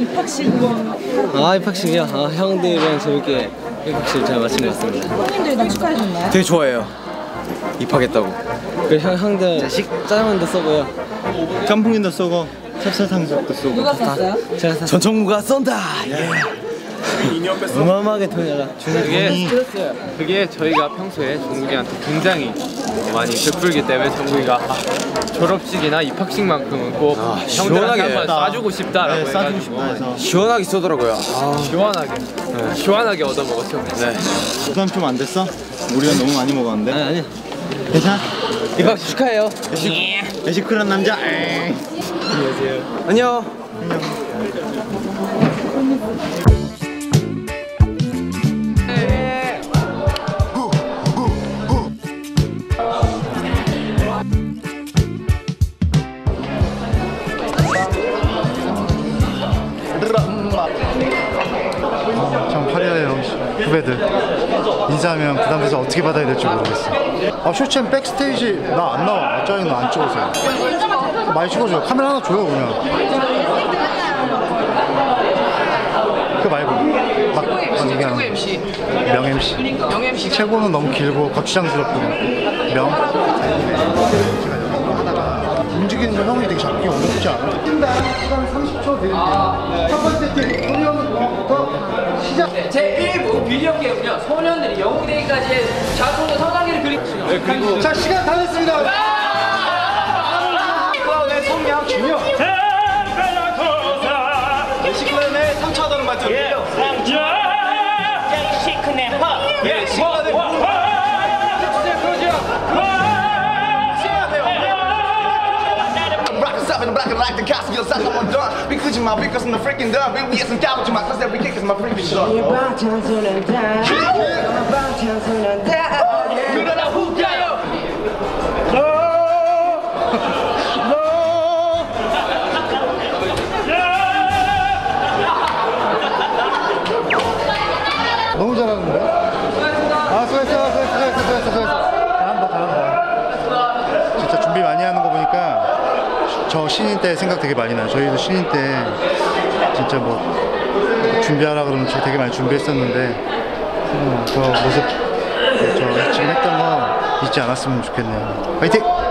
입학식은? 입학식이요? 형들이랑 재밌게 입학식 잘 마친 것 같습니다. 형님들이랑 축하해줬나요? 되게 좋아해요. 입학했다고. 그 형들 짜장면도 쏘고요. 짬뽕인도 쏘고 찹쌀탕수육도 쏘고. 누가 쐈어요? 제가 샀어요. 전청구가 쏜다. 어마어마하게 돈이라. 그게 저희가 평소에 종국이한테 굉장히 많이 베풀기 때문에 종국이가 졸업식이나 입학식만큼은 꼭 형들한테 한번 쏴주고 싶다라고 해가지고 시원하게 쏘더라고요. 시원하게 얻어먹었죠. 네. 부담 좀 안 됐어? 우리가 너무 많이 먹었는데. 아니. 괜찮아? 입학식 축하해요. 애시쿨한 남자. 안녕하세요. 안녕. 참 화려해요. 후배들 인사하면 부담돼서 어떻게 받아야 될지 모르겠어. 쇼챔 백스테이지 나 안 나와. 짜증나. 안 찍어주세요. 많이 찍어줘요. 카메라 하나 줘요 그냥. 그거 말고 막 그냥 명 MC. 최고는 너무 길고 거추장스럽고 명. 움직이는 거 형이 되게 잡기 어렵지 않아? 시간 30초 되는데 첫 번째 팀 소년 공학부터 시작! 제1부 비디오 게임은요, 소년들이 영웅되기까지의 작품과 성장기를 그리고 자, 시간 다 됐습니다! 시클럽의 성량 중요. 시클럽의 상처하다는 말 들을게요. 시크네 화! 예, 시클럽의 like the castle, you'll suck on done. Because you're my because I'm the freaking done. We some cowards, my cause every kick is my freaking shot. 너무 잘하는데? 수고했어. 잘한다. 진짜 준비 많이 하는 거 보니까 저 신인 때 생각 되게 많이 나요. 저희도 신인 때 진짜 뭐 준비하라 그러면 되게 많이 준비했었는데 저 모습 지금 했던 거 잊지 않았으면 좋겠네요. 화이팅!